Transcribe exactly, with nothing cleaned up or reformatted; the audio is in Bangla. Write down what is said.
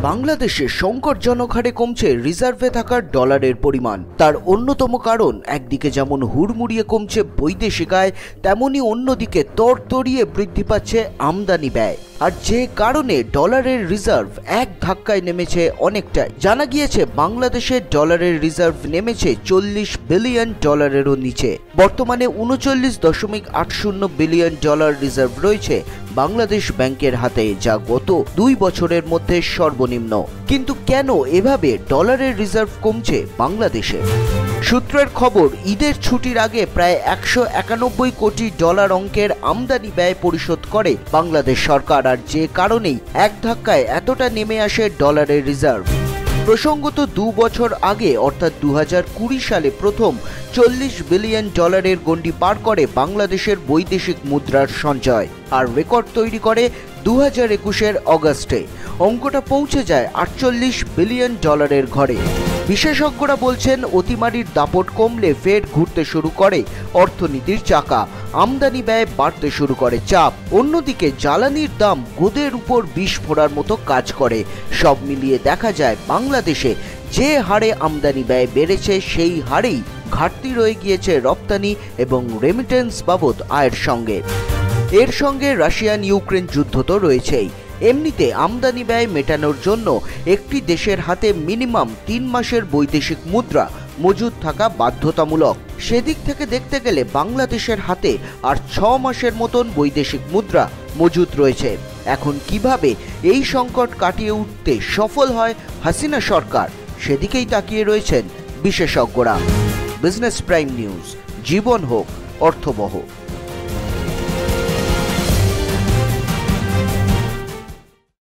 বাংলাদেশে সংকটজনক হারে কমছে রিজার্ভে থাকা ডলারের পরিমাণ। তার অন্যতম কারণ একদিকে যেমন হুড়মুড়িয়ে কমছে বৈদেশিক আয়, তেমনি অন্যদিকে তরতরিয়ে বৃদ্ধি পাচ্ছে আমদানি ব্যয়। আর যে কারণে ডলারের রিজার্ভ এক ধাক্কায় নেমেছে অনেকটাই। জানা গিয়েছে বাংলাদেশের ডলারের রিজার্ভ নেমেছে চল্লিশ বিলিয়ন ডলারেরও নিচে। বর্তমানে উনচল্লিশ দশমিক আট শূন্য বিলিয়ন ডলার রিজার্ভ রয়েছে বাংলাদেশ ব্যাংকের হাতে, যা গত দুই বছরের মধ্যে সর্বনিম্ন। কিন্তু কেন এভাবে ডলারের রিজার্ভ কমছে বাংলাদেশে? সূত্রের খবর, ঈদের ছুটির আগে প্রায় একশো একানব্বই কোটি ডলার অঙ্কের আমদানি ব্যয় পরিশোধ করে বাংলাদেশ সরকার, আর যে কারণেই এক ধাক্কায় এতটা নেমে আসে ডলারের রিজার্ভ। প্রসঙ্গত দু বছর আগে অর্থাৎ দু হাজার কুড়ি সালে প্রথম চল্লিশ বিলিয়ন ডলারের গণ্ডি পার করে বাংলাদেশের বৈদেশিক মুদ্রার সঞ্চয়, আর রেকর্ড তৈরি করে দু হাজার একুশের অগাস্টে। অঙ্কটা পৌঁছে যায় আটচল্লিশ বিলিয়ন ডলারের ঘরে। বিশেষজ্ঞরা বলছেন, অতিমারির দাপট কমলে ফের ঘুরতে শুরু করে অর্থনীতির চাকা, আমদানি ব্যয় বাড়তে শুরু করে চাপ। অন্যদিকে জ্বালানির দাম গোদের উপর বিষ ফোড়ার মতো কাজ করে। সব মিলিয়ে দেখা যায় বাংলাদেশে যে হারে আমদানি ব্যয় বেড়েছে, সেই হারেই ঘাটতি রয়ে গিয়েছে রপ্তানি এবং রেমিটেন্স বাবদ আয়ের সঙ্গে। এর সঙ্গে রাশিয়ান ইউক্রেন যুদ্ধ তো রয়েছেই। এমনিতে আমদানি ব্যয় মেটানোর জন্য একটি দেশের হাতে মিনিমাম তিন মাসের বৈদেশিক মুদ্রা মজুদ থাকা বাধ্যতামূলক। সেদিক থেকে দেখতে গেলে বাংলাদেশের হাতে আর ছ মাসের মতন বৈদেশিক মুদ্রা মজুদ রয়েছে। এখন কিভাবে এই সংকট কাটিয়ে উঠতে সফল হয় হাসিনা সরকার, সেদিকেই তাকিয়ে রয়েছেন বিশেষজ্ঞরা। বিজনেস প্রাইম নিউজ, জীবন হোক অর্থবহ।